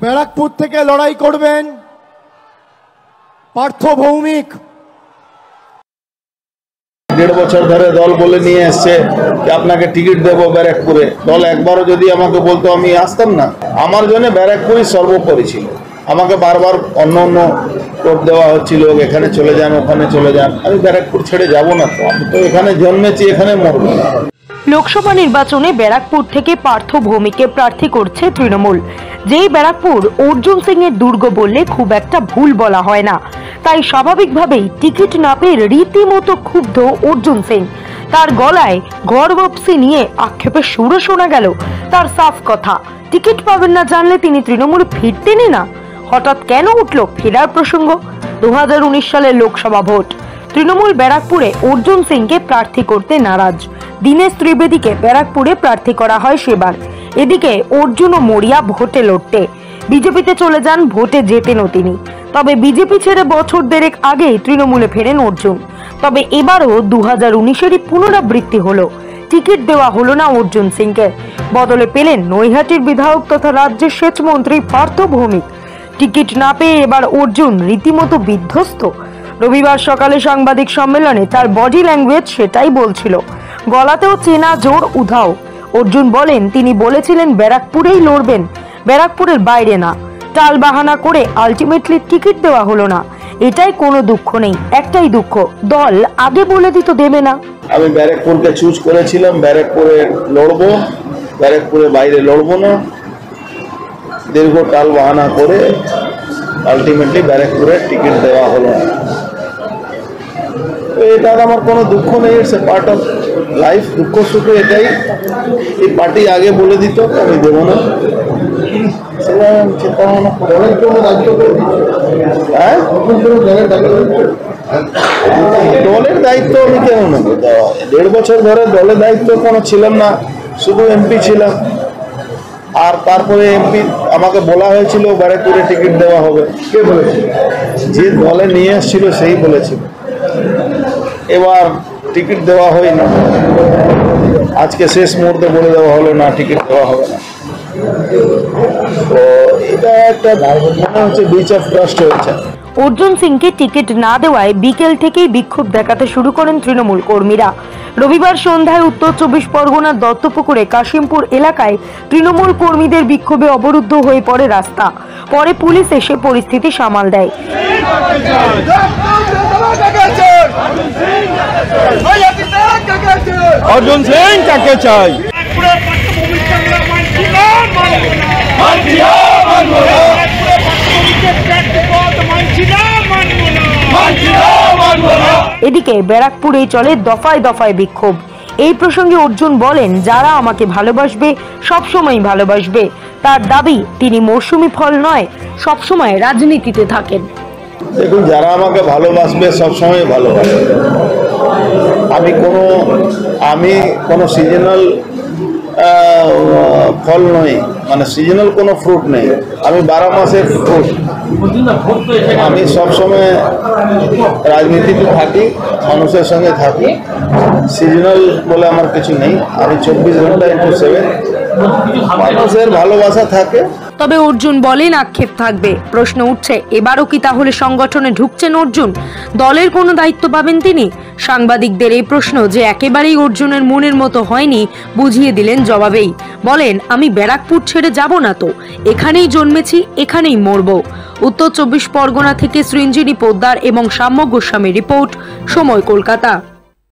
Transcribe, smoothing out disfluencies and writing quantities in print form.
ব্যারাকপুর থেকে লড়াই করবেন পার্থ ভৌমিক। 1.5 বছর ধরে দল বলে নিয়ে এসছে যে আপনাকে টিকিট দেবো ব্যারাকপুরে। দল একবারও যদি আমাকে বলতো আমি আসতাম না। আমার জন্য ব্যারাকপুরই সর্বোপরি ছিল। আমাকে বারবার অন্য টোপ দেওয়া হচ্ছিল, এখানে চলে যান ওখানে চলে যান। আমি ব্যারাকপুর ছেড়ে যাব না। তো আমি তো এখানে জন্মেছি, এখানে মরবো। লোকসভা নির্বাচনে ব্যারাকপুর থেকে পার্থ ভৌমিককে প্রার্থী করছে তৃণমূল। যেই ব্যারাকপুর অর্জুন সিং এর দুর্গ বললে খুব একটা ভুল বলা হয় না, তাই স্বাভাবিকভাবেই টিকিট না পেয়ে রীতিমতো ক্ষুব্ধ অর্জুন সিং। তার গলায় গর্বপসি নিয়ে আক্ষেপের সুরও শোনা গেল। তার সাফ কথা, টিকিট পাবেন না জানলে তিনি তৃণমূলে ফিরতেনই না। হঠাৎ কেন উঠল ফেরার প্রসঙ্গ? 2019 সালের লোকসভা ভোট। তৃণমূল ব্যারাকপুরে অর্জুন সিংকে প্রার্থী করতে নারাজ। দীনেশ ত্রিবেদীকে ব্যারাকপুরে প্রার্থী করা হয় সেবার। এদিকে অর্জুন ও মরিয়া ভোটে লড়তে বিজেপিতে চলে যান, ভোটে জেতেনও তিনি। তবে বিজেপি ছেড়ে বছর দেড়েক আগেই তৃণমূলে ফেরেন অর্জুন। তবে এবারও 2019-এরই পুনরাবৃত্তি হলো। টিকিট দেওয়া হলো না অর্জুন সিংকে, বদলে পেলেন নৈহাটির বিধায়ক তথা রাজ্যের সেচ মন্ত্রী পার্থ ভৌমিক। টিকিট না পেয়ে এবার অর্জুন রীতিমতো বিধ্বস্ত। রবিবার সকালে সাংবাদিক সম্মেলনে তার বডি ল্যাঙ্গুয়েজ সেটাই বলছিল। গলাতেও চেনা জোর উধাও। অর্জুন বলেন তিনি বলেছিলেন ব্যারাকপুরেই লড়বেন, ব্যারাকপুরের বাইরে না। টাল বাহানা করে আলটিমেটলি টিকিট দেওয়া হলো না। এটাই কোনো দুঃখ নেই, একটাই দুঃখ, দল আগে বলে দিত দেবে না। আমি ব্যারাকপুরকে চুজ করেছিলাম, ব্যারাকপুরে লড়বো, ব্যারাকপুরে বাইরে লড়বো না। দীর্ঘ টাল বাহানা করে আলটিমেটলি ব্যারাকপুরের টিকিট দেওয়া হলো না। এটার আমার কোনো দুঃখ নেই, it's a part of life. দুঃখ সুখ এটাই, এই পার্টি আগে বলে দিত আমি দেবো না, সেটা চিন্তা ভাবনা দলের দায়িত্ব আমি কেন নেবো? 1.5 বছর ধরে দলের দায়িত্ব কোনো ছিলাম না, শুধু এমপি ছিলাম। আর তারপরে এমপি আমাকে বলা হয়েছিল ব্যারাকপুরে টিকিট দেওয়া হবে। কে বলেছিল? যে দলে নিয়ে এসেছিল সেই বলেছিল। এবার টিকিট দেওয়া হয়নি, আজকে শেষ মুহূর্তে বলে দেওয়া হলো না টিকিট দেওয়া হবে না। তো এটা একটা মনে হচ্ছে ব্রিচ অফ ট্রাস্ট হয়েছে। অর্জুন সিংকে টিকিট না দেওয়ায় বিকেল থেকেই বিক্ষোভ দেখাতে শুরু করেন তৃণমূল কর্মীরা। রবিবার সন্ধ্যায় উত্তর 24 পরগনার দত্তপুকুরে কাশিমপুর এলাকায় তৃণমূল কর্মীদের বিক্ষোভে অবরুদ্ধ হয়ে পড়ে রাস্তা। পরে পুলিশ এসে পরিস্থিতি সামাল দেয়। অর্জুন সিং কাকে চাই? এদিকে ব্যারাকপুরেই চলে দফায় দফায় বিক্ষোভ। এই প্রসঙ্গে অর্জুন বলেন, যারা আমাকে ভালোবাসবে সবসময় ভালোবাসবে। তার দাবি, তিনি মৌসুমি ফল নয়, সবসময় রাজনীতিতে থাকেন। দেখুন, যারা আমাকে ভালোবাসবে সবসময় ভালোবাসবে। আমি কোনো সিজনাল ফল নই, মানে সিজনাল কোনো ফ্রুট নেই। আমি 12 মাসের ফ্রুট। আমি সবসময় রাজনীতিতে থাকি, মানুষের সঙ্গে থাকি। সিজনাল বলে আমার কিছু নেই। আমি 24 ঘন্টা × 7 মানুষের ভালোবাসা থাকে। তবে অর্জুন বলেন আক্ষেপ থাকবে। প্রশ্ন উঠছে, এবারও কি তাহলে সংগঠনে ঢুকছেন অর্জুন? দলের কোনো দায়িত্ব পাবেন তিনি? সাংবাদিকদের এই প্রশ্ন যে একেবারেই অর্জুনের মনের মতো হয়নি বুঝিয়ে দিলেন জবাবেই। বলেন, আমি ব্যারাকপুর ছেড়ে যাব না তো, এখানেই জন্মেছি, এখানেই মরব। উত্তর 24 পরগনা থেকে সৃঞ্জিনী পোদ্দার এবং সাম্য গোস্বামী রিপোর্ট, সময়, কলকাতা।